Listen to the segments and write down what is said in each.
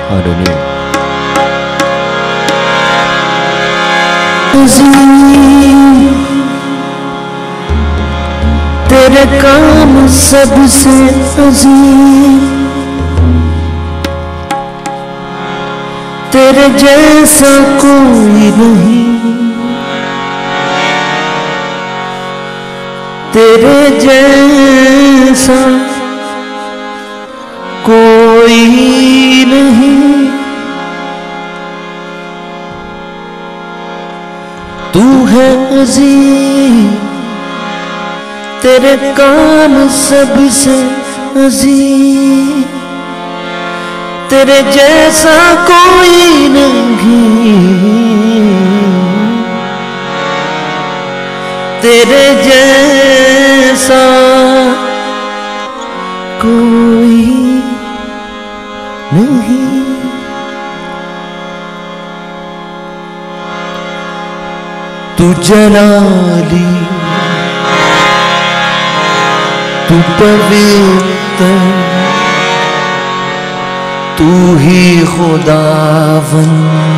Hallelujah. तेरे काम सबसे अजीम, तेरे जैसा कोई नहीं, तेरे जैसा कोई नहीं। तू है अजीम, तेरे काम सबसे अजीम, तेरे जैसा कोई नहीं, तेरे जैसा कोई नहीं। तू जलाली, तू पवित्र, तू ही खुदावन,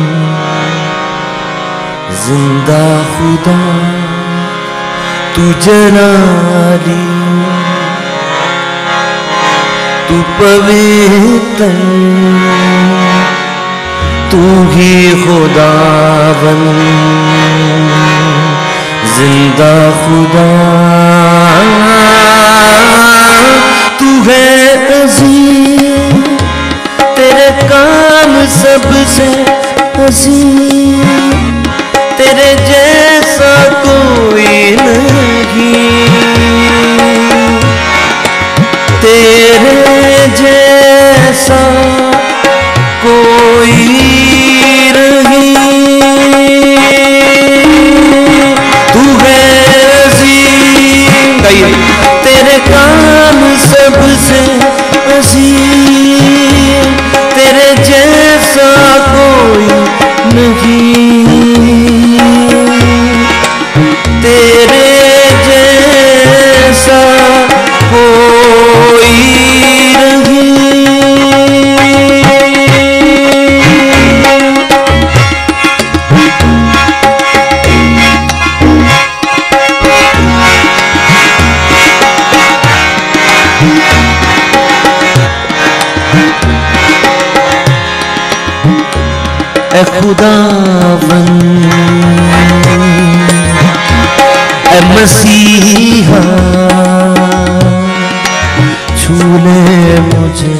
जिंदा खुदा। तू जलाली, तू पवित्र, तू ही खुदावन, जिंदा खुदा। तू है अजीम, तेरे काम सबसे अजीम, तेरे जैसा कोई नहीं, तेरे जैसा कोई नहीं। तू है अजीम, तेरे काम सबसे अजीम, तेरे जैसा कोई नहीं, तेरे जैसा कोई नहीं। ऐ खुदावन, ऐ मसीहा, छू ले मुझे,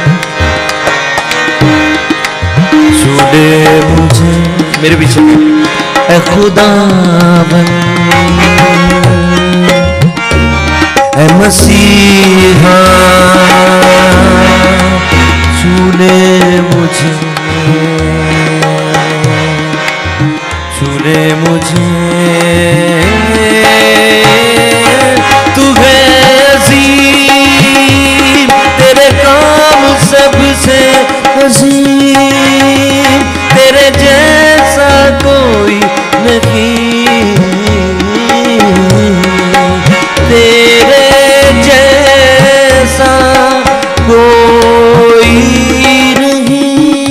छू ले मुझे, मेरे पीछे। ऐ खुदावन, ऐ मसीहा, छू ले मुझे, छू ले मुझे। तू है अजीम, तेरे काम सबसे अजीम, तेरे जैसा कोई नहीं, तेरे जैसा कोई नहीं।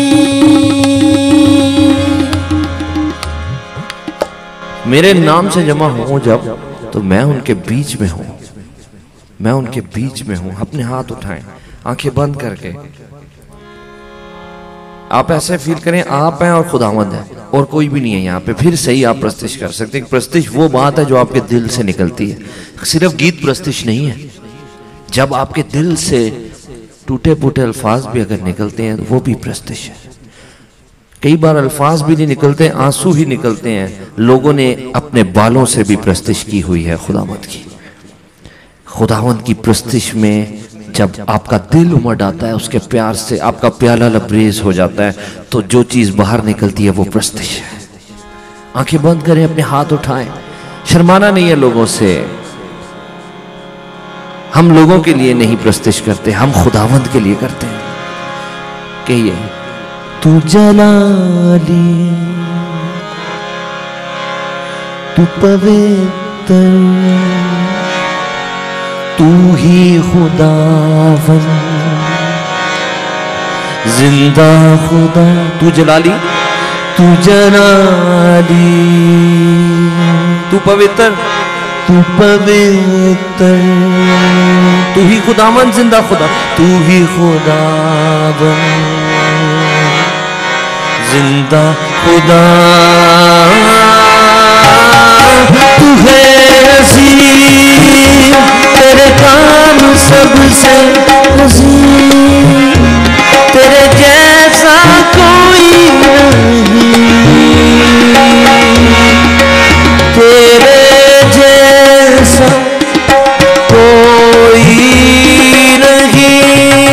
मेरे नाम से जमा हो जब, तो मैं उनके बीच में हूं, मैं उनके बीच में हूं। अपने हाथ उठाएं, आंखें बंद करके आप ऐसे फील करें आप हैं और खुदावंद है और कोई भी नहीं है यहाँ पे। फिर सही आप प्रस्तिश कर सकते हैं। प्रस्तिश वो बात है जो आपके दिल से निकलती है, सिर्फ गीत प्रस्तिश नहीं है। जब आपके दिल से टूटे फूटे अल्फाज भी अगर निकलते हैं तो वो भी प्रस्तिश है। कई बार अल्फाज भी नहीं निकलते, आंसू ही निकलते हैं। लोगों ने अपने बालों से भी प्रस्तिश की हुई है खुदावंद की। खुदावंद की प्रस्तिश में जब आपका दिल उमड़ आता है, उसके प्यार से आपका प्याला लबरेज हो जाता है, तो जो चीज बाहर निकलती है वो प्रस्तिश है। आंखें बंद करें, अपने हाथ उठाएं। शर्माना नहीं है लोगों से। हम लोगों के लिए नहीं प्रस्तिश करते, हम खुदावंद के लिए करते हैं। कहिए, तू जलाली, तू पवित्र, तू ही खुदावन, जिंदा खुदा तू जलाली, तू जलाली, तू पवित्र, तू पवित्र, तू ही खुदावन जिंदा खुदा, तू ही खुदावन जिंदा खुदा। तू है अजीम, तेरे काम सबसे अजीम, तेरे जैसा कोई नहीं, तेरे जैसा कोई नहीं।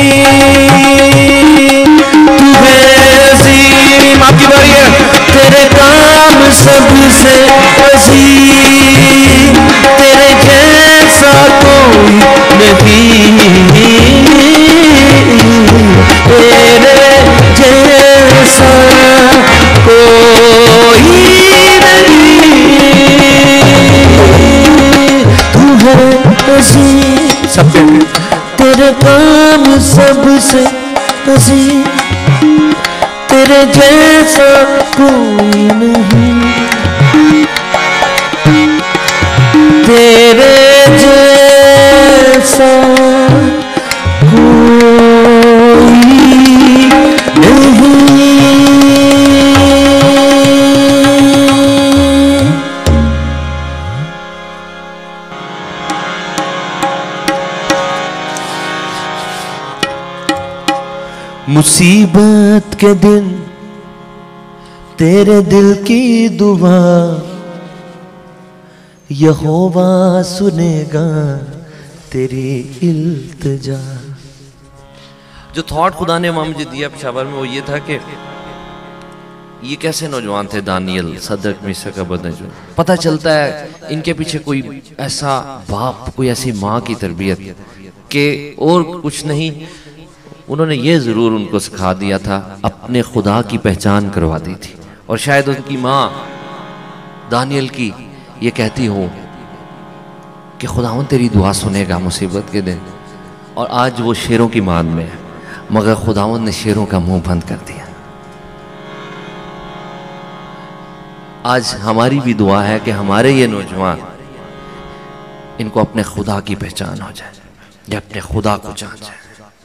तू है अजीम, आपकी बारी है। तेरे काम सबसे अजीम, तेरे जैसा कोई नहीं, तेरे जैसा कोई नहीं। तू है अजीम, सब तेरे काम सबसे अजीम, तेरे जैसा कोई नहीं, तेरे जैसा कोई नहीं। मुसीबत के दिन तेरे दिल की दुआ यहोवा सुनेगा तेरी इल्तिजा। जो थॉट खुदा ने वहां मुझे दिया पेशावर में वो ये था कि ये कैसे नौजवान थे, दानियल, सदरक, मिशक, अबदनगो। पता चलता है इनके पीछे कोई ऐसा बाप, कोई ऐसी माँ की तरबियत के और कुछ नहीं, उन्होंने ये जरूर उनको सिखा दिया था, अपने खुदा की पहचान करवा दी थी। और शायद उनकी माँ दानियल की ये कहती हो कि खुदावन तेरी दुआ सुनेगा मुसीबत के दिन। और आज वो शेरों की मान में है, मगर खुदावन ने शेरों का मुंह बंद कर दिया। आज हमारी भी दुआ है कि हमारे ये नौजवान, इनको अपने खुदा की पहचान हो जाए, या अपने खुदा को जान जाए।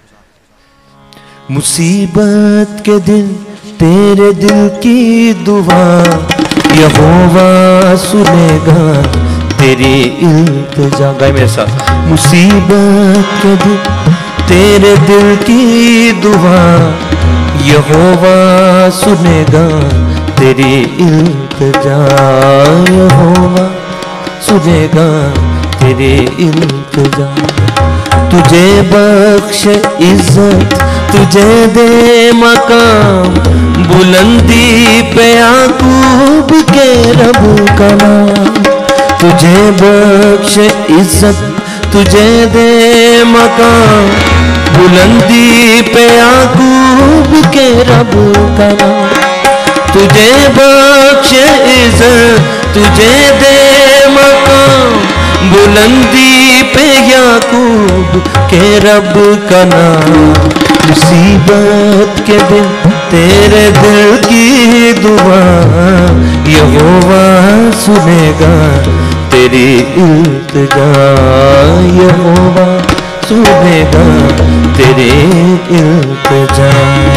मुसीबत के दिन तेरे दिल की दुआ यहोवा सुनेगा तेरी इल्तिजा। गाए मेरे साथ। मुसीबत के दिन तेरे दिल की दुआ यहोवा सुनेगा तेरी इल्तिजा, यहोवा सुनेगा तेरी इल्तिजा। तुझे बख्श इज्जत, तुझे दे मकाम, बुलंदी पे याकूब के रब का नाम। तुझे बख्श इज्जत, तुझे दे मकाम, बुलंदी पे याकूब के रब का नाम। तुझे बख्श इज्जत, तुझे दे मकाम, बुलंदी पे याकूब के रब का नाम। मुसीबत के दिन तेरे दिल की दुआ यहोवा सुनेगा तेरी इल्तिजा, यहोवा सुनेगा तेरी इल्तिजा।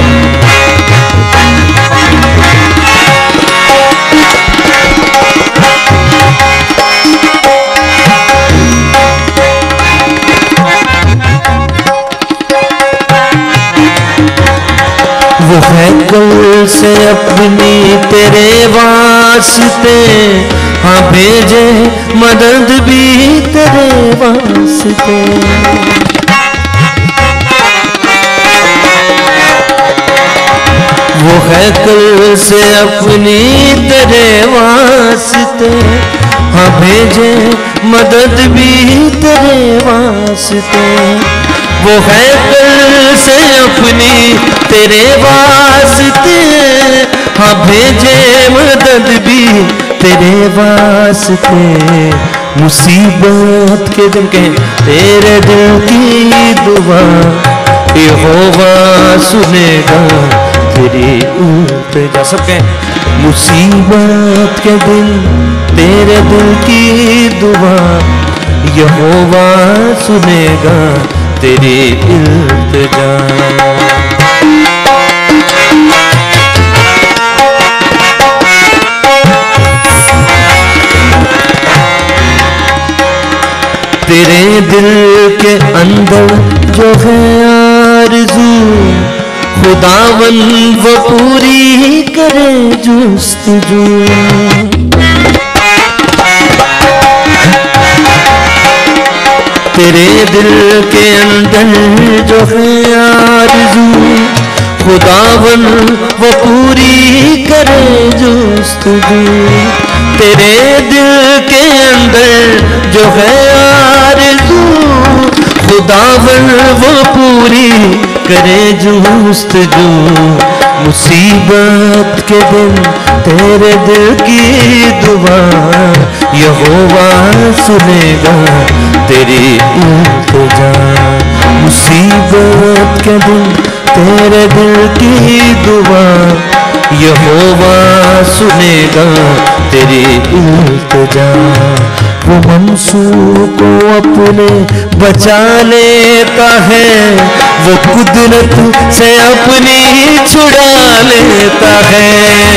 वो है कल से अपनी तेरे वास्ते, हाँ भेजे मदद भी तेरे वास्ते। वो है कल से अपनी तेरे वास्ते, हाँ भेजे मदद भी तेरे वास्ते। वो है कल से अपनी तेरे वास्ते, हाँ भेजे मदद भी तेरे वास्ते। मुसीबत के दिन कहें तेरे दिल की दुआ यहोवा सुनेगा तेरी इल्तिजा। सब कहें मुसीबत के दिन तेरे दिल की दुआ यहोवा सुनेगा तेरी इल्तिजा। तेरे दिल के अंदर जो है आरज़ू खुदावन वो पूरी करे जुस्तजू। तेरे दिल के अंदर जो है आरज़ू खुदावन वो पूरी करे जुस्तजू। तेरे दिल के अंदर जो है आरज़ू खुदावन वो पूरी करे जुस्तजू। मुसीबत के दिन तेरे दिल की दुआ यहोवा सुनेगा तेरी इल्तिजा। मुसीबत के दिन तेरे दिल की दुआ यहोवा सुनेगा तेरी इल्तिजा। वो मंसूर को अपने बचा लेता है वो कुदरत से अपनी छुड़ा लेता है।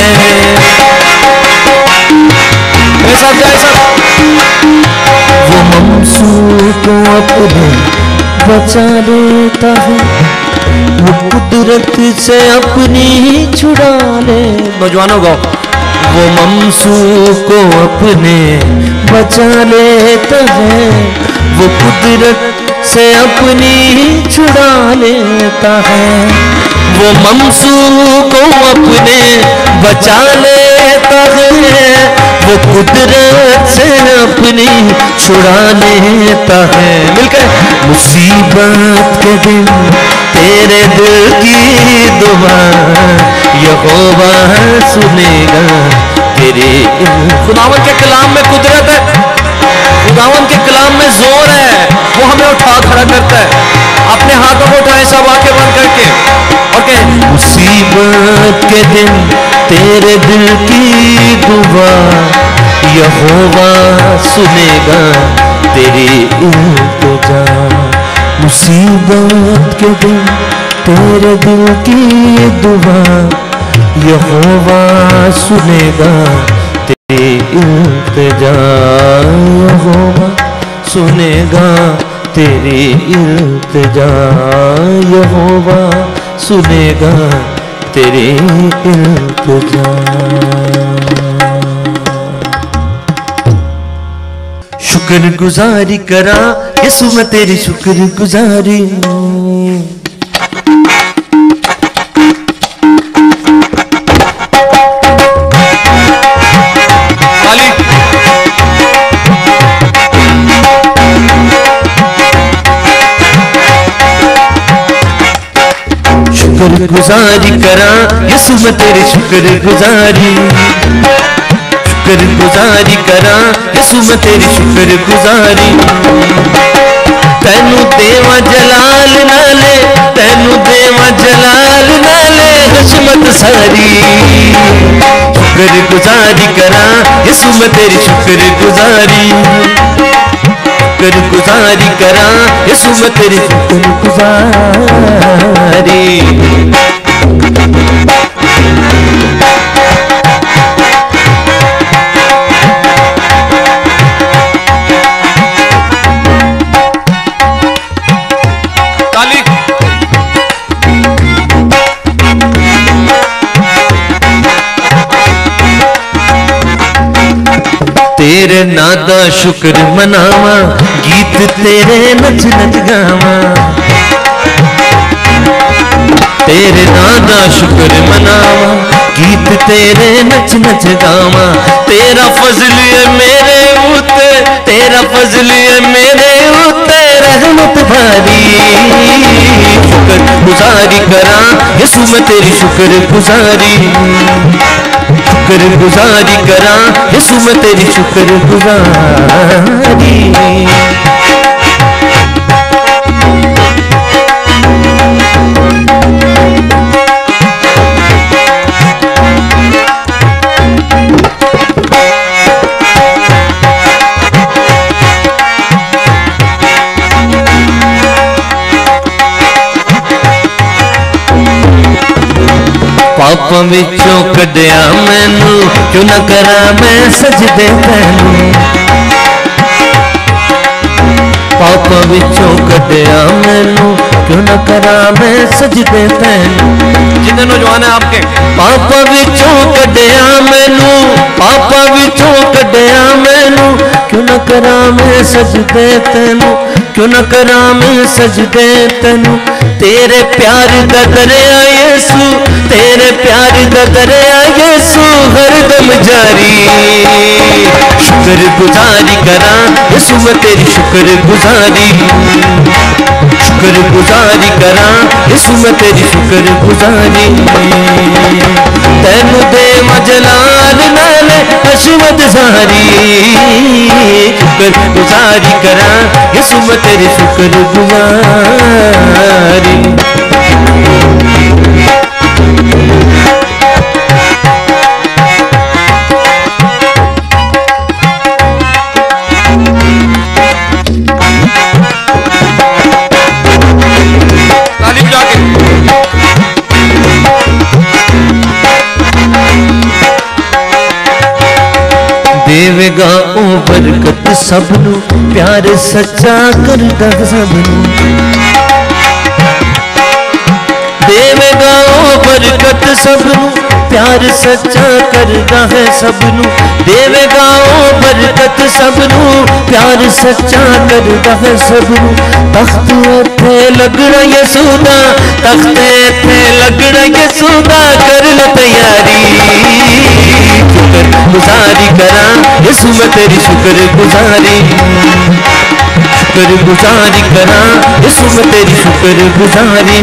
ऐसा कैसा वो मंसूर को अपने बचा लेता है वो कुदरत से अपनी छुड़ा ले। नौजवानों को वो ममसूर को अपने बचा लेता है वो कुदरत से अपनी छुड़ा लेता है। वो ममसूर को अपने बचा लेता है वो कुदरत से अपनी छुड़ा लेता है। मिलकर मुसीबत के दिन तेरे दिल की दुआ यहोवा सुनेगा तेरे। खुदावन के कलाम में कुदरत है, खुदावन के कलाम में जोर है, वो हमें उठा खड़ा करता है। अपने हाथों को उठाए सब आंखें बंद करके और कहें मुसीबत के दिन तेरे दिल की दुआ यहोवा सुनेगा तेरी इल्तिजा। मुसीबत के दिन तेरे दिल की दुआ यहोवा सुनेगा तेरी इल्तिजा। यहोवा सुनेगा तेरी इल्तिजा यहोवा सुनेगा तेरी इल्तिजा। शुक्र गुजारी करा यसु मैं तेरी शुक्र गुजारी। शुक्र गुजारी करा यसु मैं तेरी शुक्र गुजारी। शुक्र गुजारी करा यसु मैं तेरी शुक्र गुजारी। तैनू देवा जलाल नाले तैनू देवा जलाल नाले हशमत सारी। शुक्र गुजारी करा यसु मैं तेरी शुक्र गुजारी। शुक्र गुजारी करा यसु मैं तेरी शुक्र गुजारी। तेरे नादा शुक्र मनावा गीत तेरे नच नच गावा। तेरे नादा शुक्र मनावा गीत तेरे नच नच गावा। तेरा फजल है मेरे उते तेरा फजल है मेरे उते रहमत भारी। शुक्र गुजारी करा यसु मैं तेरी शुक्र गुजारी। शुक्र गुजारी करा यसु मैं तेरी शुक्र गुजारी। पापां विचों कढिया मैनू, क्यों ना करा मैं सजदे तैनू। पापां विचों कढिया मैनू, क्यों ना करा मैं सजदे तैनू। जितने नौजवान है आपके, पापां विचों कढिया मैनू, पापां विचों कढिया मैनू, क्यों ना करा मैं सजदे तैनू, क्यों ना करा मैं सजदे तैनू। तेरे प्यार दा दरिया यीशु, तेरे प्यार दा दरिया यीशु हरदम जारी। शुक्र गुजारी करा यीशु मैं तेरी शुक्र गुजारी, शुक्र गुजारी करा यीशु मैं तेरी शुक्र गुजारी। तैनू देवा जलाल नाल हशमत सारी, शुक्र गुजारी करा यीशु मैं तेरी शुक्र गुजारी। देवेगा ओ बरकत सबनू, प्यार सच्चा करदा सबनू। देवेगा ओ बरकत सबनू, प्यार सच्चा करदा है सबनू। देवेगा ओ बरकत सबनू, प्यार सच्चा करदा है सबनू। तख्त इत्थे लगना यसूदा, तख्त इत्थे लगना यसूदा, कर लो तैयारी। शुक्र गुजारी करा यीशु मैं तेरी शुक्र गुजारी, शुक्र गुजारी करा यीशु मैं तेरी शुक्र गुजारी।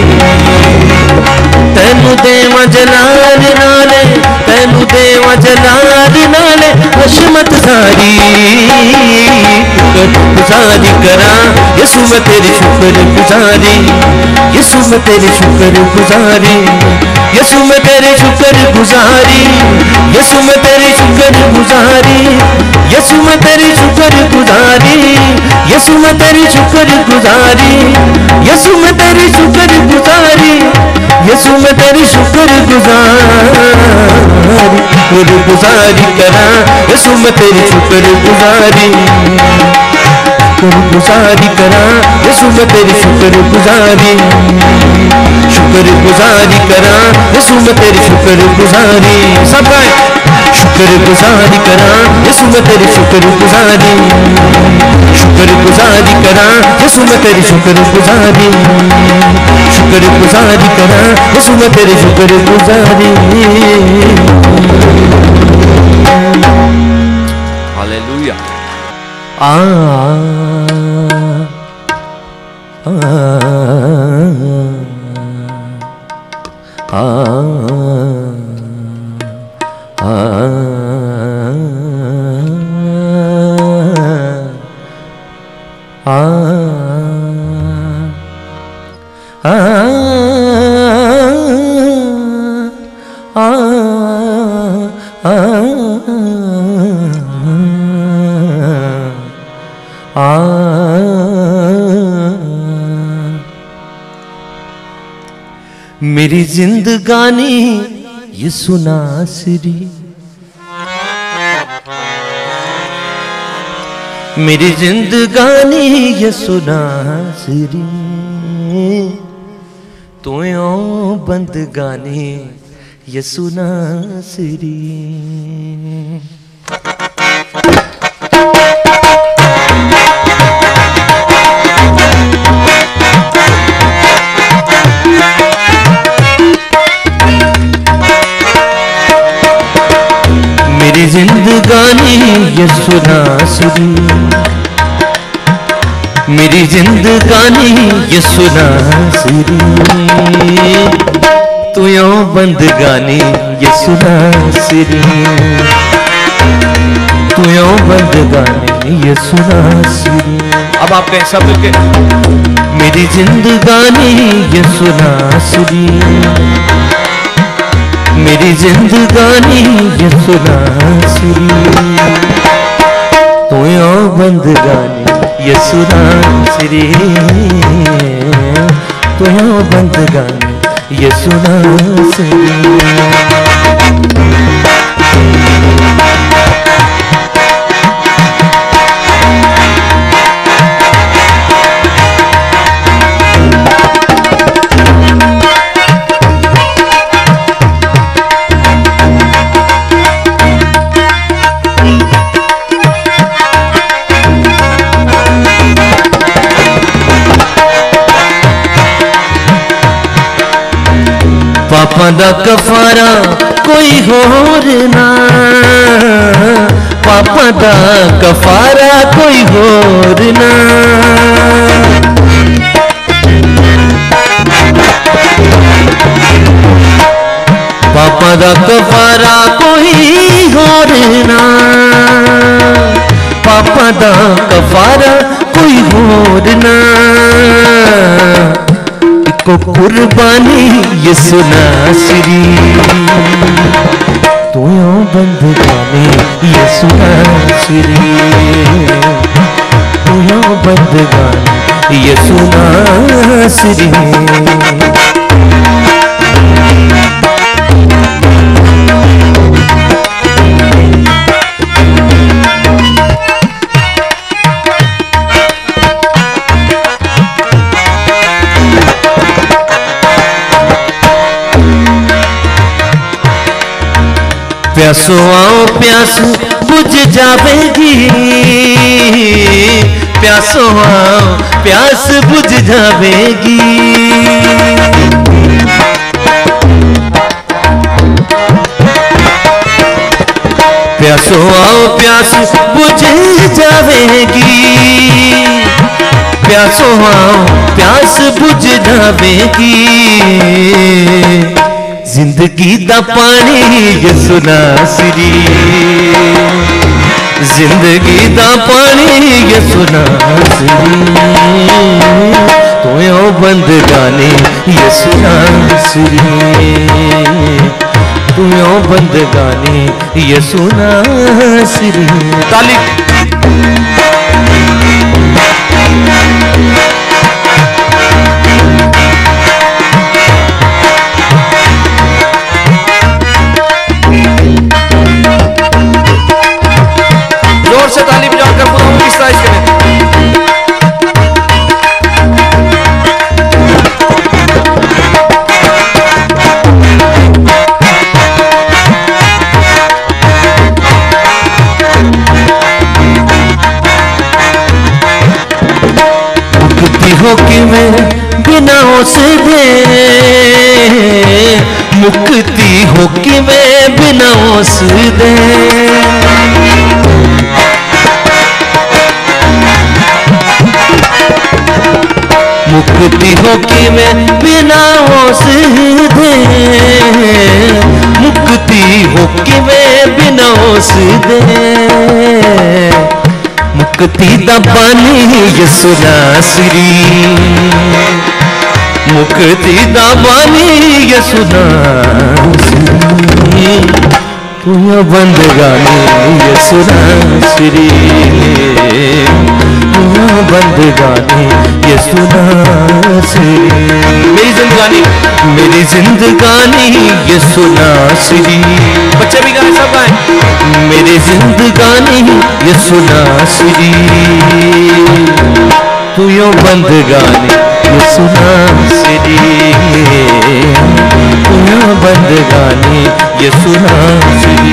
तैनू देवा जलाल नाले, तैनू देवा जलाल नाले हशमत सारी। शुक्र गुजारी करा यीशु मैं तेरी शुक्र गुजारी, यीशु मैं तेरी शुक्र गुजारी, यीशु मैं तेरी शुक्र गुजारी, यीशु मैं तेरी शुक्र गुजारी, यीशु मैं तेरी शुक्र गुजारी, यीशु मैं तेरी शुक्र गुजारी, यीशु मैं तेरी शुक्र गुजारी, यीशु मैं तेरी शुक्र गुजारी। शुक्र गुजारी करा यीशु मैं तेरी शुक्र गुजारी, शुक्र गुजारी करा यीशु मैं तेरी शुक्र गुजारी, शुक्र गुजारी करा यीशु मैं तेरी शुक्र गुजारी। सब गाएं। शुक्र गुजारी करा यीशु मैं तेरी शुक्र गुजारी, शुक्र गुजारी करा यीशु मैं तेरी शुक्र गुजारी, शुक्र गुजारी करा यीशु मैं तेरी शुक्र गुजारी। हालेलुया। आ मेरी जिंदगानी यीशु नासरी, मेरी जिंदगानी यीशु नासरी, तू बंदगानी यीशु नासरी। मेरी जिंदगानी यीशु नासरी, मेरी जिंदगानी यीशु नासरी, तू बंदगानी यीशु नासरी, तू बंदगानी यीशु नासरी। अब आप कहें सब के, मेरी जिंदगानी यीशु नासरी, मेरी जिंदगानी यीशु नासरी, तू बंदगानी यीशु नासरी, तू बंदगानी ये सुनासरी। पापा दा कफारा कोई होर ना, पापा दा कफारा कोई होर ना। पापा दा कफारा कोई होर ना, पापा दा कफारा कोई होर ना। को कुर्बानी ये सुनासरी, तो बंदगानी ये सुनासरी, तो बंदगानी ये सुनासरी। प्यासो आओ प्यास बुझ जावेगी, प्यासो आओ प्यास बुझ जावेगी। प्यासो आओ प्यास बुझ जावेगी, प्यासो आओ प्यास बुझ जावेगी। जिंदगी दा पानी ये सुनासरी, जिंदगी दा पानी ये सुनासरी, तो बंदगानी ये सुनासरी, तो बंदगानी ये सुनासरी। ताली से ताली बजाकर खुदावंद की इस्ताइश करें। मुक्ति हो कि मैं बिना औसदे, मुक्ति हो कि मैं बिना औसदे। मुक्ति हो कि मैं बिना औसदे, मुक्ति हो कि मैं बिना औसदे। मुक्ति दा पानी ये सुनासरी, मुक्ति दा पानी ये सुनासरी, तू बंदगानी ये सुनासरी, बंदगानी ये सुनासरी। मेरी जिंदगानी, मेरी जिंदगानी ये सुनासरी। बच्चे भी गाने सब गाएं। मेरी जिंदगानी ये सुनासरी, तू बंदगानी ये सुनासरी, तू बंदगानी ये सुनासरी।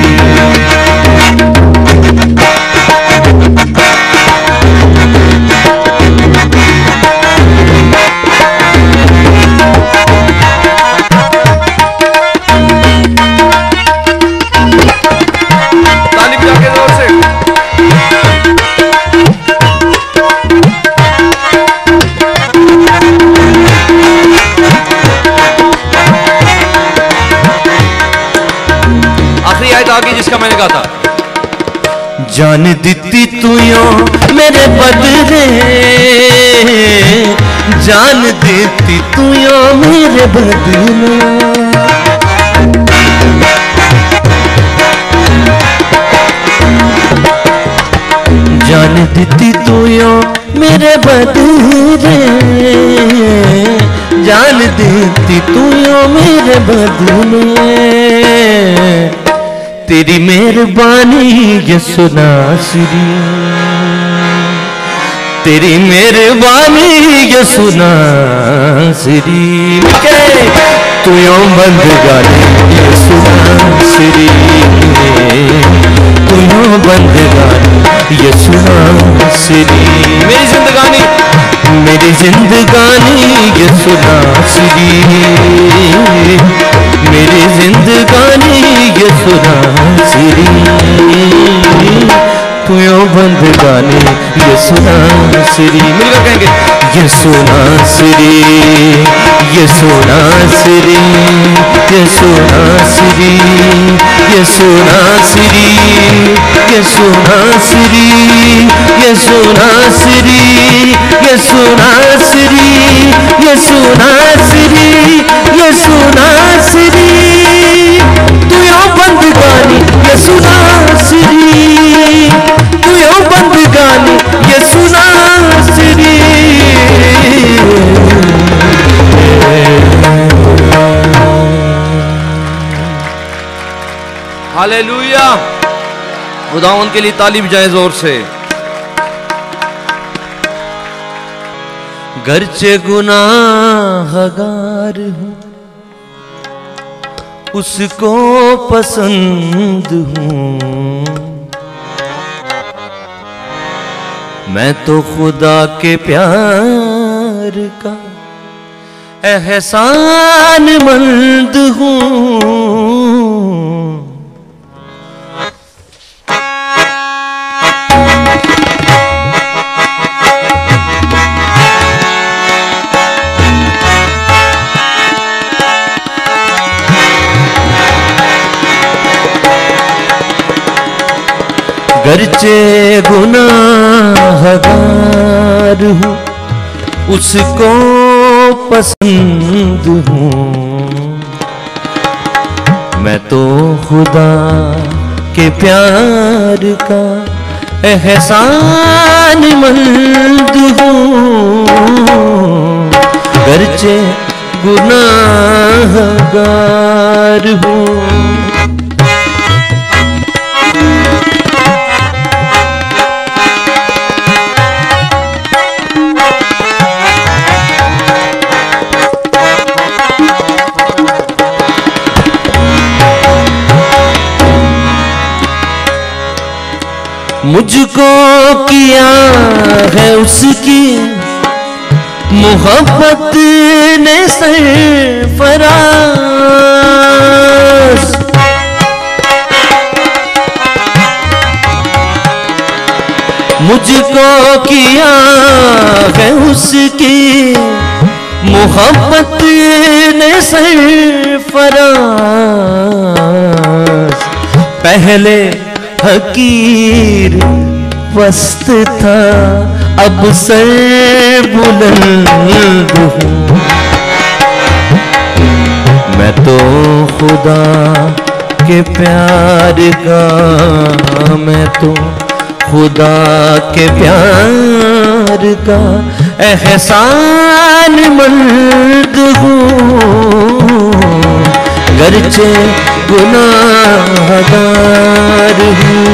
आगे जिसका मैंने कहा था, जान दीती तू यो मेरे बदले, जान देती तू यो मेरे बदले। जान दीती तू यो मेरे बदले, जान देती तू यो मेरे बदले, तेरी मेहरबानी यसु नासरी, तेरी मेहरबानी यसु नासरी, तू यो बंदगानी यसु नासरी, तू यो बंदगानी यसु नासरी, मेरी जिंदगानी, मेरी जिंदगानी यसु नासरी, मेरी जिंदगानी यसु नासरी, तू यो बंदगानी यसु नासरी। मिलकर कहेंगे यसु नासरी, यसु नासरी, यसु नासरी, यसु नासरी, यसु नासरी, यसु नासरी, यसु नासरी, यसु नासरी, यसु नासरी, तू यो बंदगानी यसु नासरी, तू यो बंदगानी यसु नासरी। हालेलुया। खुदावंद के लिए तालीम जाए जोर से। गर्चे गुनाहगार हूँ उसको पसंद हूँ, मैं तो खुदा के प्यार का एहसानमंद हूँ, गर्चे गुनाहगार हूँ उसको पसंद हूँ, मैं तो खुदा के प्यार का एहसानमंद हूँ, गर्चे गुनाहगार हूँ। मुझको किया है उसकी मोहब्बत ने सरफराज, मुझको किया है उसकी मोहब्बत ने सरफराज, पहले हकीर पस्त था अब सर बुलंद हूँ, मैं तो खुदा के प्यार का, मैं तो खुदा के प्यार का एहसानमंद हूँ, गर्चे गुनाहगार हूँ।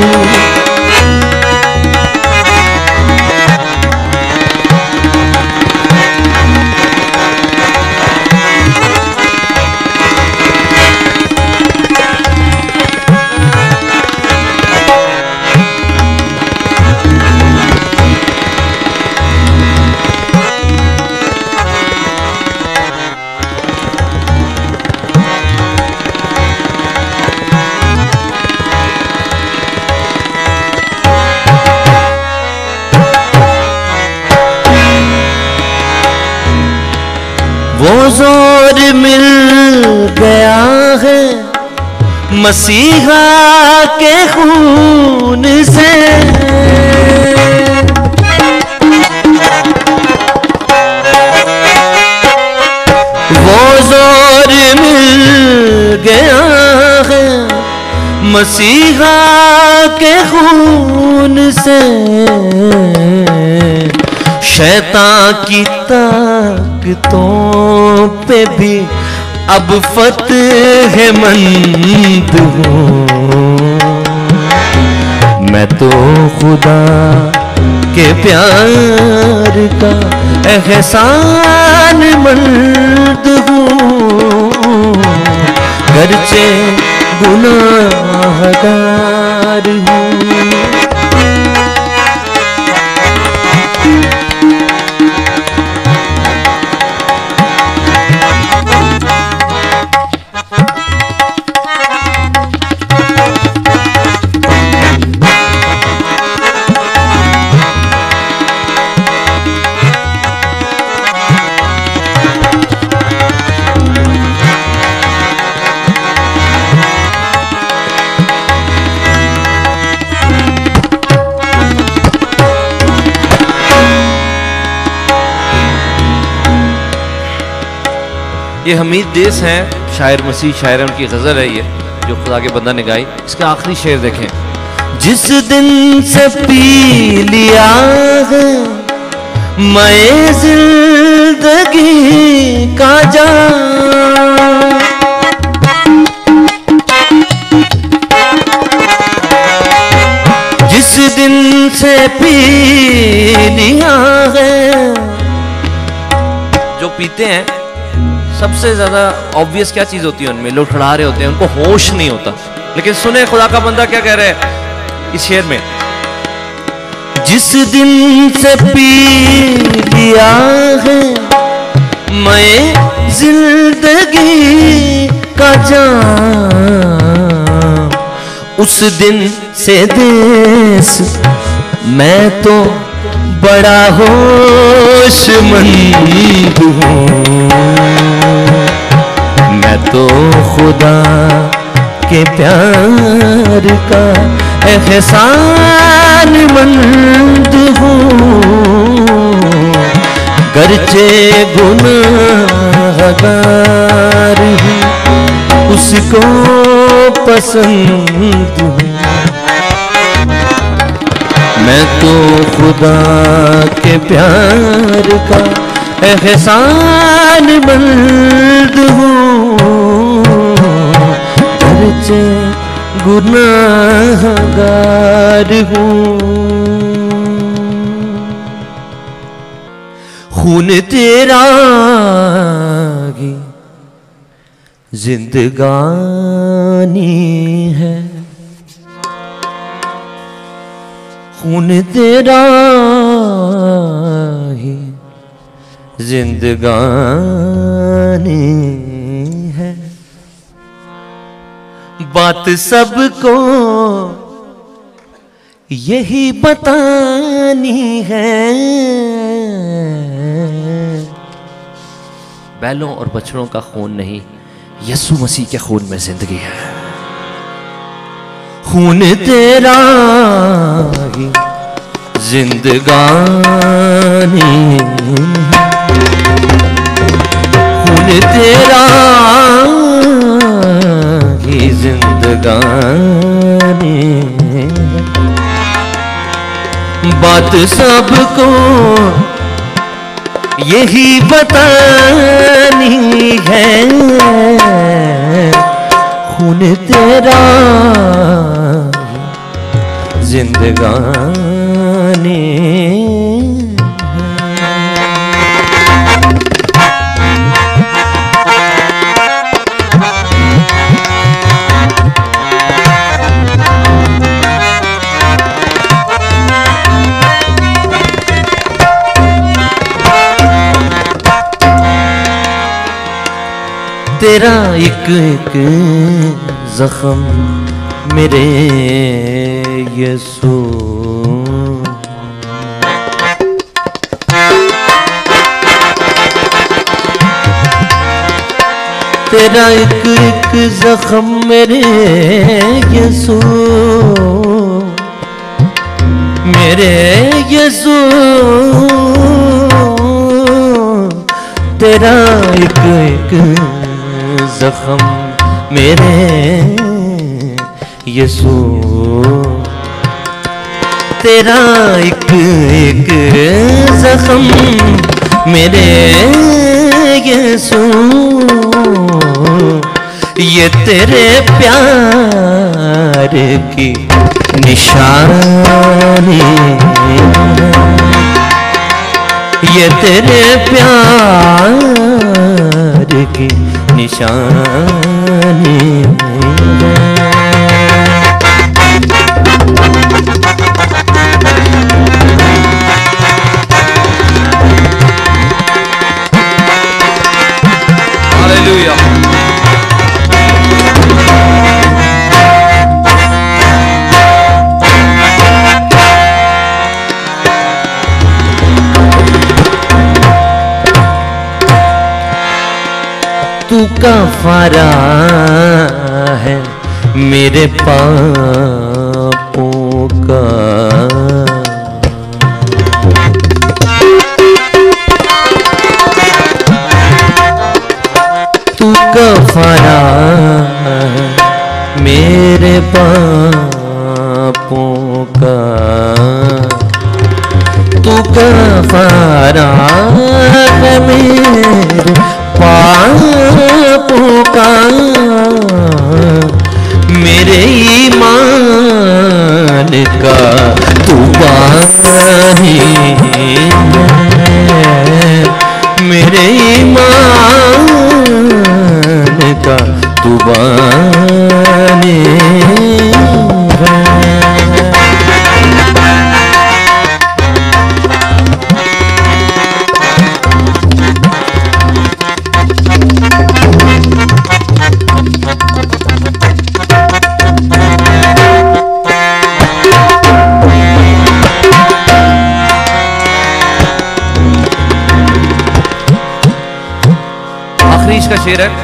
वो जोर मिल गया है मसीहा के खून से, वो जोर मिल गया है मसीहा के खून से, शैतान की ताकतों पे भी अब फतेहमंद हूँ। मैं तो खुदा के प्यार का एहसान मंद हूँ, गरचे गुनाहगार हूँ। ये हमीद देस हैं, शायर मसीह शायर, उनकी गजल है ये जो खुदा के बंदा ने गाई। इसका आखिरी शेर देखें। जिस दिन से पी लिया है मैं जिंदगी का जाम, जिस दिन से पी लिया है। जो पीते हैं सबसे ज्यादा ऑब्वियस क्या चीज होती है उनमें? लोग खड़ा रहे होते हैं, उनको होश नहीं होता। लेकिन सुने खुदा का बंदा क्या कह रहा है इस शेर में। जिस दिन से पी लिया है मैं जिंदगी का जाम, उस दिन से देश मैं तो बड़ा होशमंद हूँ। मैं तो खुदा के प्यार का एहसान मंद हूँ, गरचे गुनाहगार हूँ, उसको पसंद हूँ। मैं तो खुदा के प्यार का एहसान मंद हूँ, गरचे गुनाहगार हूँ। खून तेरा की जिंदगानी है, खून तेरा ही जिंदगानी है। बात सबको यही बतानी है, बैलों और बछड़ों का खून नहीं, यीशु मसीह के खून में जिंदगी है। खून तेरा ही जिंदगानी, खून तेरा ही जिंदगानी, बात सबको यही बतानी है। खून तेरा जिंदगानी तेरा एक एक जख्म मेरे यीशु, तेरा एक एक जख्म मेरे यीशु, मेरे यीशु, तेरा एक एक जख्म मेरे यीशु, तेरा एक एक जख्म मेरे यीशु, ये तेरे प्यार की निशानी, ये तेरे प्यार की निशानी। हालेलुया। तू कफ़ारा है मेरे पापों का, तू कफ़ारा है मेरे पापों का, तू कफ़ारा है मेरे पापों का, मेरे ईमान का तू बानी है, मेरे ईमान का तू बानी है। का शेर है,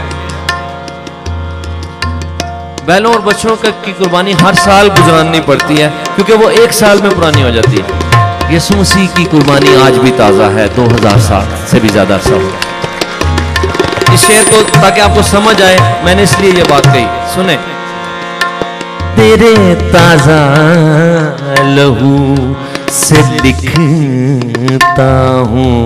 बैलों और बच्चों की कुर्बानी हर साल गुजरानी पड़ती है क्योंकि वो एक साल में पुरानी हो जाती है। यीशु मसीह की कुर्बानी आज भी ताजा है, 2000 साल से भी ज्यादा अरसा हो गया। इस शेर को ताकि आपको समझ आए मैंने इसलिए ये बात कही, सुने। तेरे ताजा लहू से लिखता हूँ,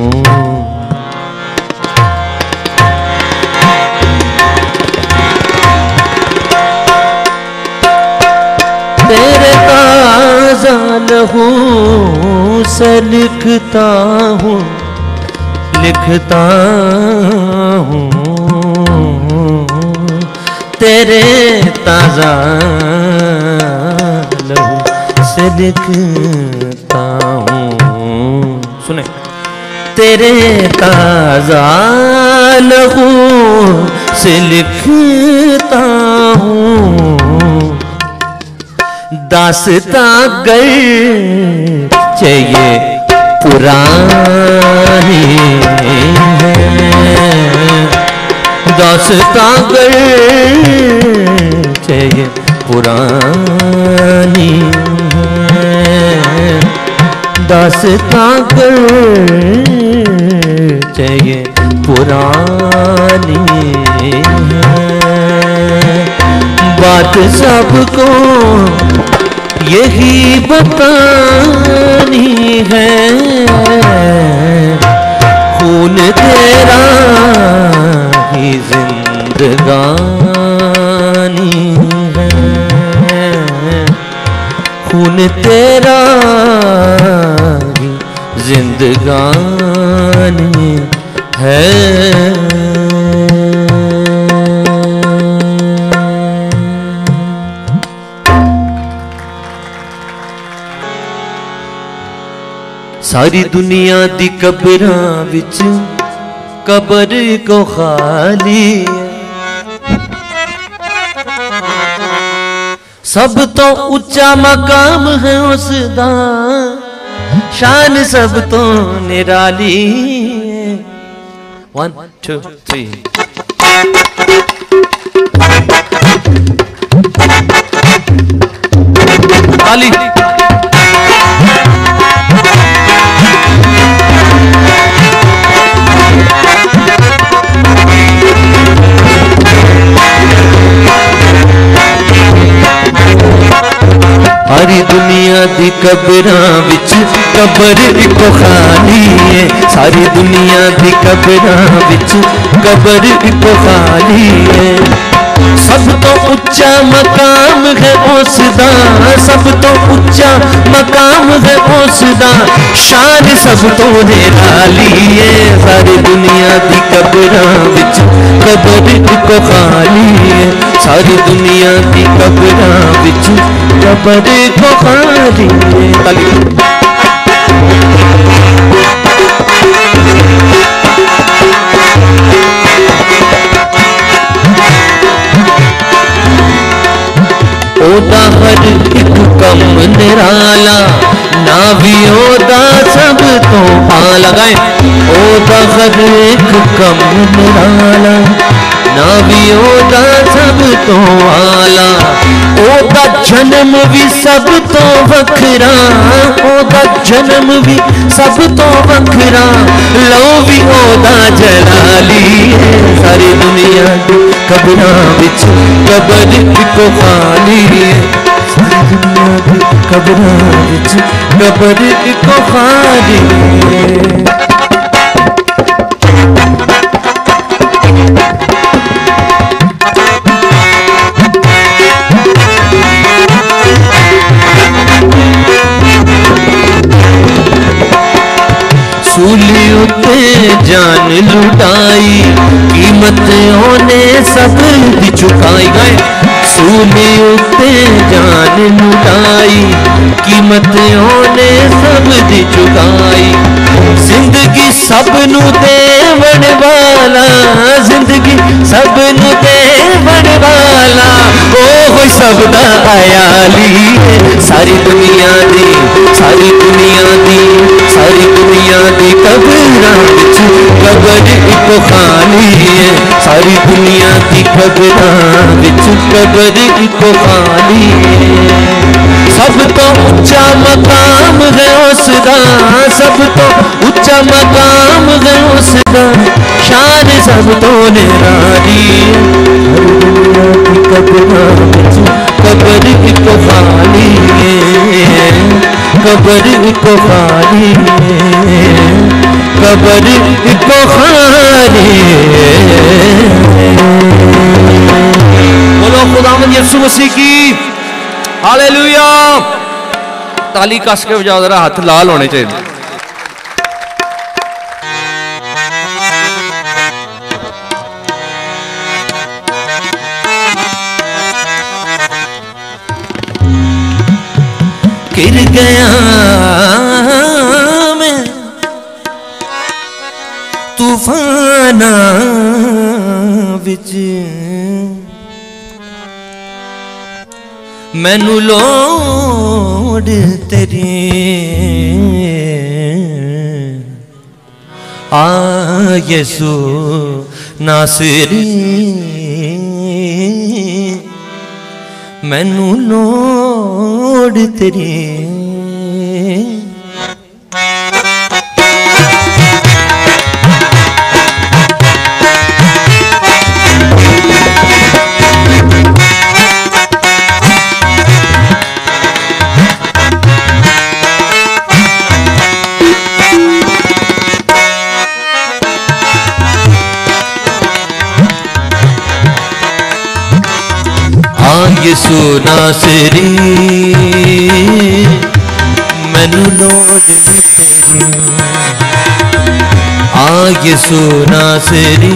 तेरे ताजा लहू से लिखता हूँ, लिखता हूँ, तेरे ताजा लहू से लिखता हूँ। सुने, तेरे ताजा लहू से लिखता हूँ, दास्तां गर चाहिए पुरानी है, दास्तां गर चाहिए पुरानी है, दास्तां गर चाहिए पुरानी है। बात सबको यही बतानी है, खून तेरा ही जिंदगानी है, खून तेरा ही जिंदगानी है। सारी दुनिया दी कबरां विच कबर को खाली है, सब तो उच्चा मकाम है उसदा, शान सब तो निराली है। 1 2 3 ताली। हर सारी दुनिया दी कबरां विच कबर इको खाली है, सारी दुनिया दी कबरां विच कबर इको खाली है। सब तो उच्चा मकाम है उसदा, सब तो उच्चा मकाम है उसदा, शान सब तो निराली है। सारी दुनिया दी कबरां विच कबर इको खाली है, सारी दुनिया दी कबरां विच कबर इको खाली है। ओदा हर एक कम निराला, ना भी ओदा सब तो आला। गाए ओदा हर एक कम निराला, ना भी ओदा सब तो आला। ओदा जन्म भी सब तो वखरा, ओदा जन्म भी सब तो वखरा, लो भी ओदा जलाली है। सारी दुनिया दी कबरां विच कबर इको खाली है, सारी दुनिया दी कबरां विच कबर इको खाली है। सूली उते जान लुटाई, कीमत ओने सब दी चुकाई। गए सूली उते जान लुटाई, कीमत ओने सब दी चुकाई। जिंदगी सबनू देवण वाला, जिंदगी सबनू देवण वाला, ओ सब दा आयाली है। सारी दुनिया दी, सारी दुनिया दी, सारी दुनिया दी कबरां विच कबर इको खाली है, सारी दुनिया दी कबरां विच कबर इको खाली है। सब तो उच्चा मकाम है उसदा, सब तो उच्चा मकाम है उसदा, शान सब तो निराली है। हर दुनिया दी कबरां विच कबर इको खाली है, कबर इको खाली है, कबर इको खाली है। बोलो खुदावंद यीशु मसीह की हालेलुया। ताली कस के बजाओ जरा, हाथ लाल होने चाहिए। गिर गया मैं तूफाना विच, मैनू लोड़ तेरी आ यसू नासरी, मैनू लोड़ तेरी। यीशु नासरी मैनू लोड़ तेरी, आ यीशु नासरी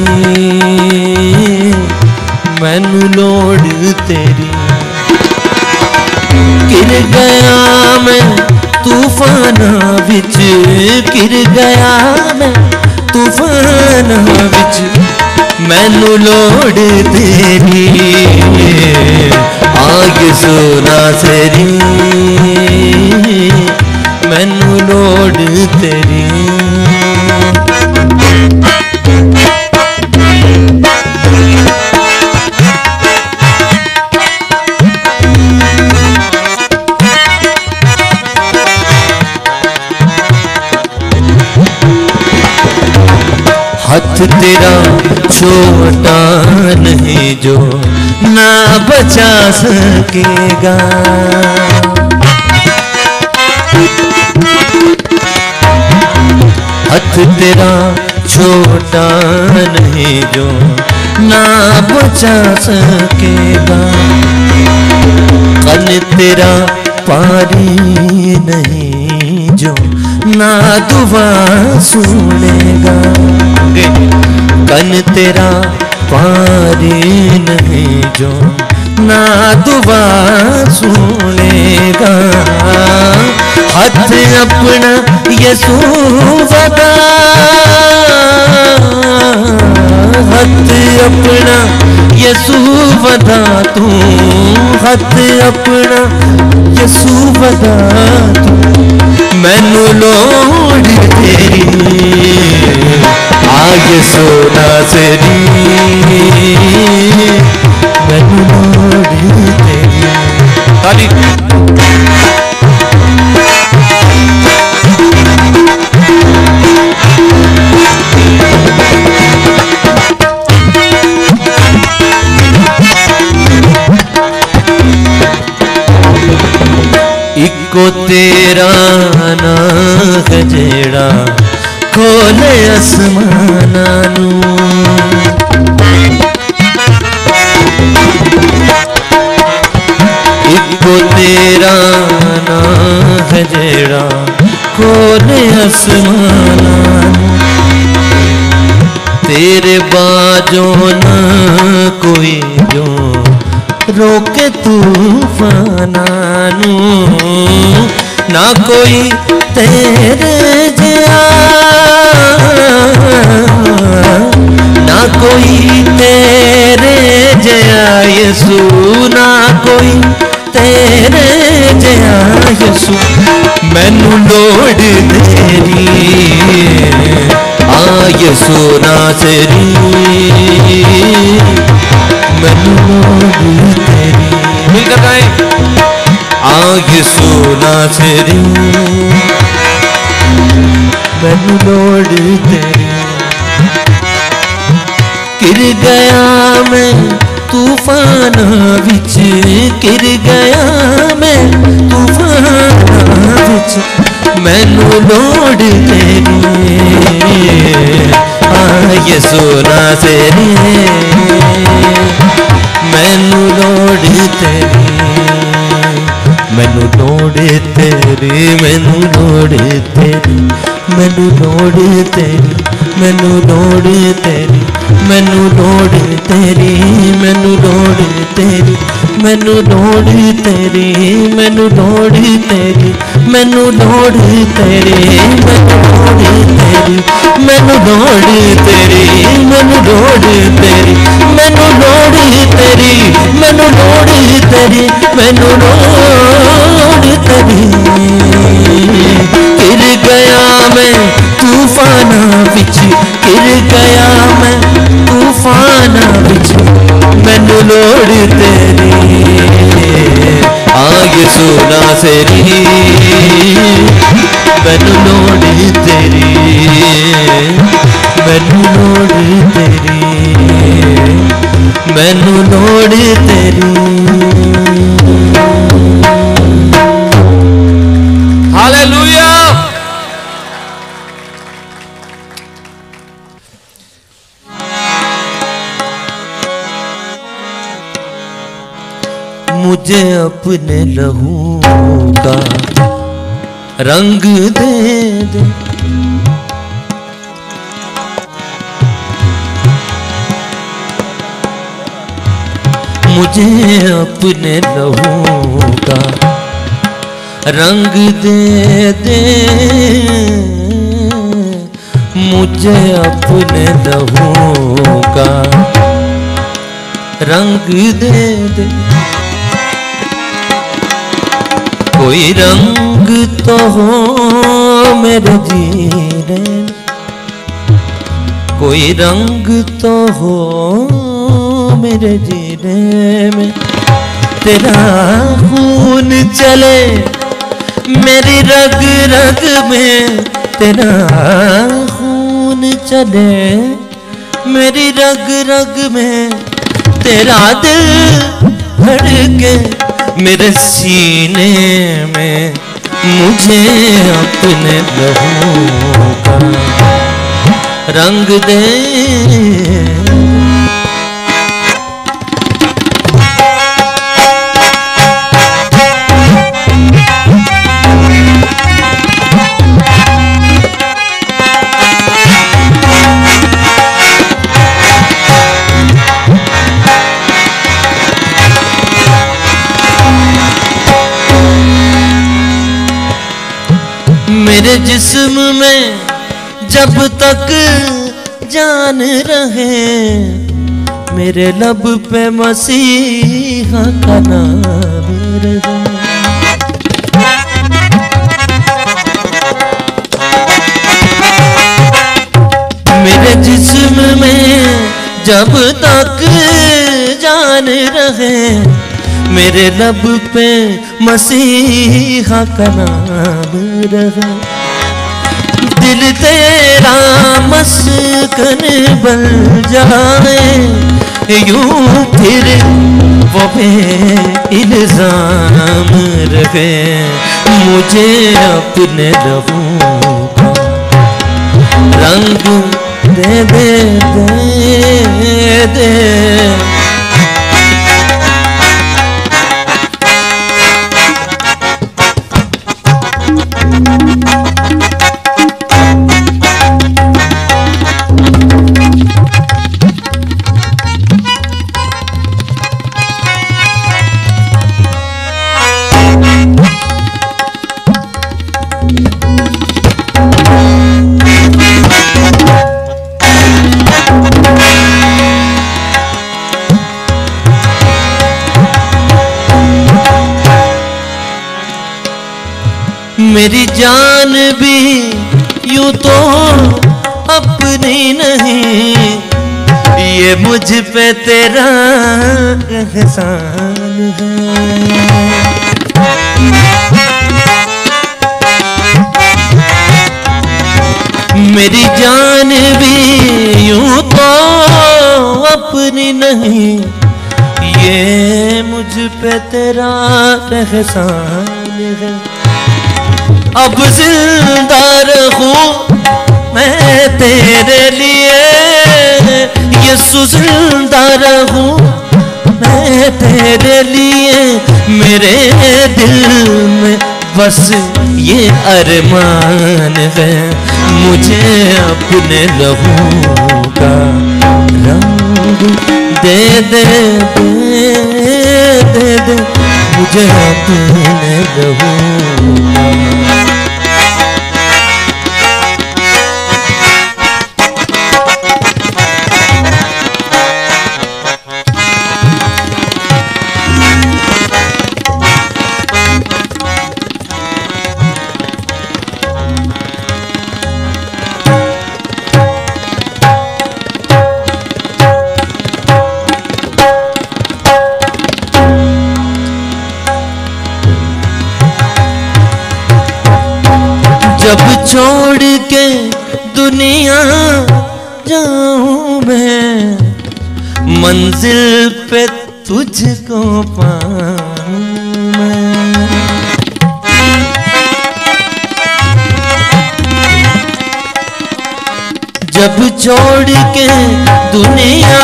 मैनू लोड़ तेरी। गिर गया मैं तूफाना विच, गिर गया मैं तूफाना विच, मैनू लोड़ तेरी आग सोना सरी, मैनू लोड़ तेरी। हाथ तेरा छोटा नहीं जो ना बचा सकेगा, हाथ तेरा छोटा नहीं जो ना बचा सकेगा, कन तेरा पारी नहीं जो ना दुआ सुनेगा, कन तेरा पारी नहीं जो ना दुआ सुनेगा। हाथ अपना यसू वदा, हाथ अपना यसू वदा तू, हाथ अपना यसू वदा तू, मैनू लोड़ तेरी आगे सोना सेरी, मैनू लोड़ तेरी। ताली इको तेरा ना गजेड़ा खोले आसमाना नू, इको तेरा ना गजेड़ा खोले आसमाना नू, तेरे बाजो ना कोई जो रोके तूफाना नू, ना कोई तेरे जिया, ना कोई तेरे जिया यसू, ना कोई तेरे जिया यसू, मैनू लोड़ तेरी आ यसू नासरी, मैनू लोड़ तेरी। मिलकर गाएं आ यसू नासरी, मैनू लोड़ तेरी। गिर गया मैं तूफान विच, गिर गया मैं तूफान विच, मैनू लोड़ तेरी आ यसू नासरी, मैनू लोड़ तेरी, मैनू लोड़ तेरी, मैनू लोड़ तेरी, मैनू लोड़ तेरी, मैनू लोड़ तेरी, मैनू लोड़ तेरी, मैनू लोड़ तेरी, मैनू लोड़ तेरी, मैनू लोड़ तेरी, मैनू लोड़ तेरी, मैनू लोड़ तेरी, मैनू लोड़ तेरी, मैनू लोड़ तेरी, मैनू लोड़ तेरी, मैनू लोड़ तेरी, मैनू लोड़ तेरी। गिर गया मैं तूफाना विच, गिर गया मैं तूफाना विच, मैनू लोड़ तेरी आ यसू नासरी, मैनू लोड़ तेरी, मैनू लोड़ तेरी, मैनू लोड़ तेरी। हालेलुया। मुझे अपने लहू का रंग दे दे, मुझे अपने लहू का रंग दे दे, मुझे अपने लहू का रंग दे दे, कोई रंग तो हो मेरे जीने, कोई रंग तो हो मेरे जीने में, तेरा खून चले मेरी रग रग में, तेरा खून चले मेरी रग रग में, तेरा दिल धड़के मेरे सीने में, मुझे अपने लहू का रंग दे। मेरे जिस्म में जब तक जान रहे, मेरे लब पे मसीहा का नाम रहे। मेरे जिस्म में जब तक जान रहे, मेरे लब पे मसीहा का नाम रहे। दिल तेरा मस्कन बन जाए, यूं फिर वो पे इल्जाम रहे। मुझे अपने लहू का रंग दे दे दे दे। मेरी जान भी यूं तो अपनी नहीं, ये मुझ पे तेरा एहसान है। मेरी जान भी यूं तो अपनी नहीं, ये मुझ पे तेरा एहसान है। अब जिंदा रहूं मैं तेरे लिए, यीशु जिंदा रहूं मैं तेरे लिए। मेरे दिल में बस ये अरमान है, मुझे अपने लहू का रंग दे दे दे दे दे। मुझे अपने लहू का। जब छोड़ के दुनिया जाऊं मैं, मंजिल पे तुझको पाऊं मैं। जब छोड़ के दुनिया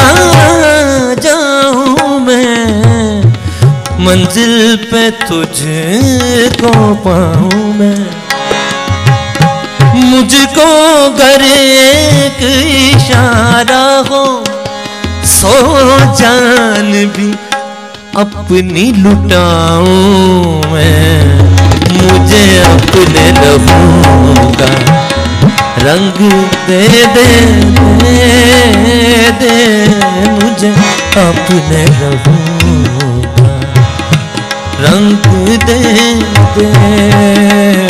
जाऊं मैं, मंजिल पे तुझको पाऊं मैं। मुझको गर एक इशारा हो, सो जान भी अपनी लुटाऊं मैं। मुझे अपने लहू का रंग दे दे दे दे। मुझे अपने लहू का रंग दे दे।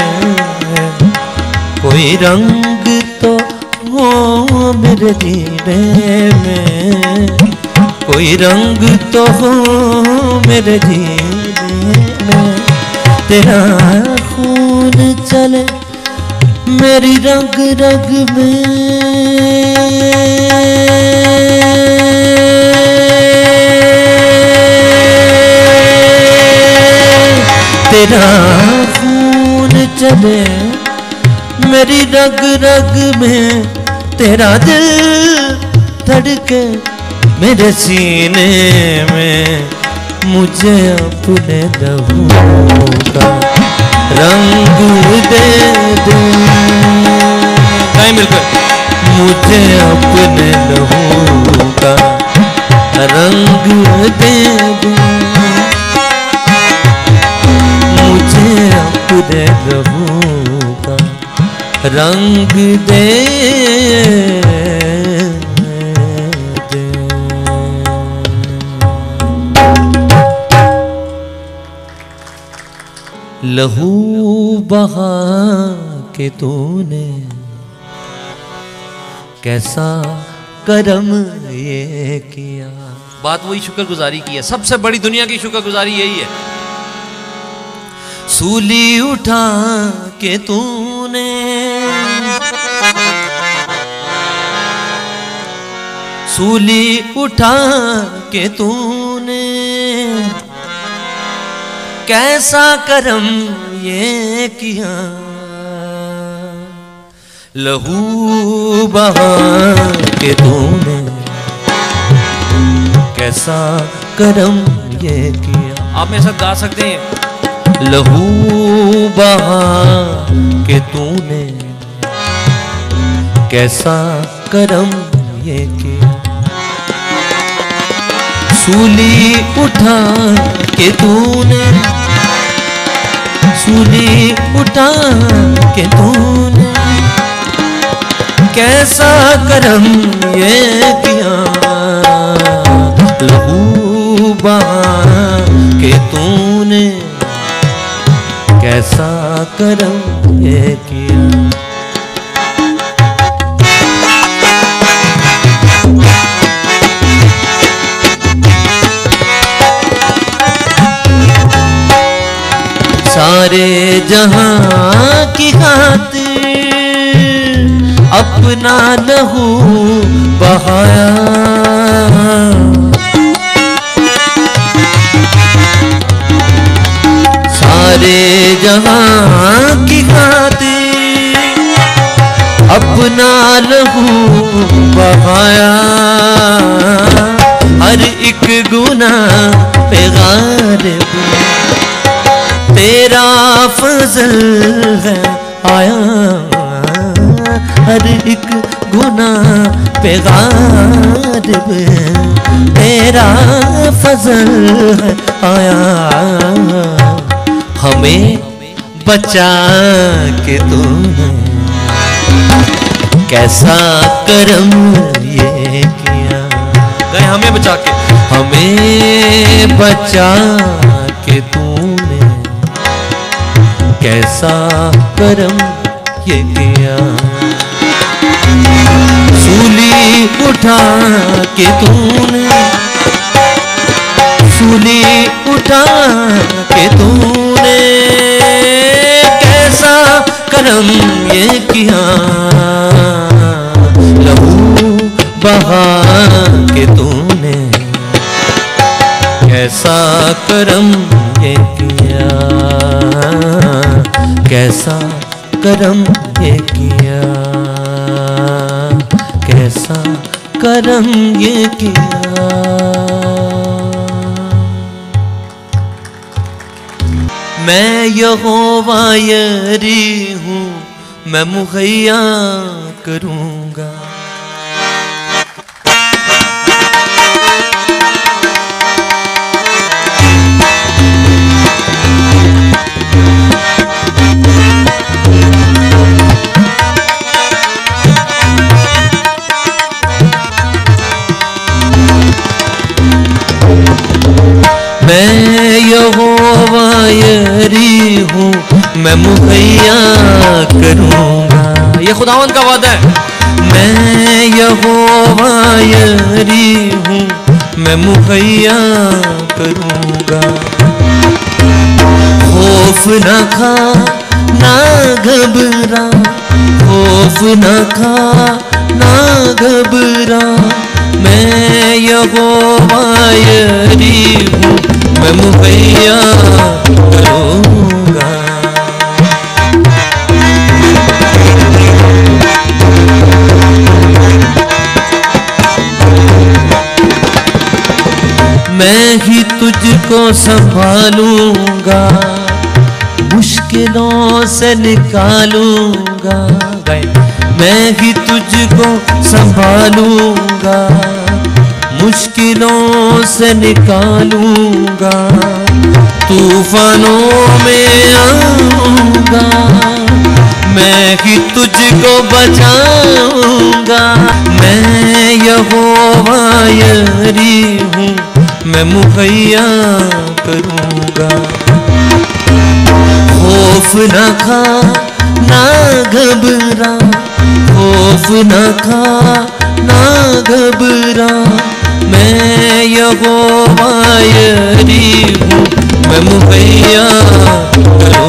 कोई रंग तो हो मेरे जीने में, कोई रंग तो हो मेरे जीने में। तेरा खून चले मेरी रग रग में, तेरा खून खून चले मेरी रग रग में, तेरा दिल धड़के मेरे सीने में, मुझे अपने लहू का रंग दे दे। गाएं मिलकर। मुझे अपने लहू का रंग दे दे, मुझे अपने लहू का रंग दे दे। लहू बहा के तूने कैसा करम ये किया। बात वही शुक्रगुजारी की है, सबसे बड़ी दुनिया की शुक्रगुजारी यही है। सूली उठा के तूने सूली उठा के तूने कैसा करम ये किया। लहू बहा के तूने कैसा करम ये किया। आप मेरे साथ गा सकते हैं। लहू बहा के तूने कैसा करम ये किया। सूली उठा के तूने सूली उठा के तूने कैसा करम ये किया। लहू बहा के तूने कैसा करम ये किया। सारे जहां की खातिर अपना लहू बहाया। सारे जहां की खातिर अपना लहू बहाया। हर एक गुनाह पे गालिब तेरा फजल है आया। हर एक गुनाह पे गालिब तेरा फजल है आया। हमें बचा के तूने कैसा करम ये किया। गए हमें बचा के। हमें बचा के तूने कैसा करम ये किया। सूली उठा के तूने सूली उठा के तूने कैसा करम ये किया। लहू बहा के तूने कैसा करम ये किया। कैसा करम ये किया। कैसा करम ये किया। मैं यहोवा यरी हूँ, मैं मुहैया करूँगा। मैं यहोवा यरी हूँ, मैं मुहैया करूँगा। ये खुदावंद का वादा है। मैं यहोवा यरी हूँ, मैं मुहैया करूँगा। खौफ न खा ना घबरा, खौफ न खा ना घबरा। मैं यहोवा यरी हूँ, मैं मुहैया करूँगा। तुझको संभालूंगा, मुश्किलों से निकालूंगा, मैं ही तुझको संभालूंगा, मुश्किलों से निकालूंगा, तूफानों में आऊंगा, मैं ही तुझको बचाऊंगा। मैं यहोवा यारी हूँ, मैं मुहैया करूंगा। खौफ न खा ना घबरा, खौफ न खा ना घबरा, मैं यहोवा यारी हूँ, मैं मुहैया करूंगा।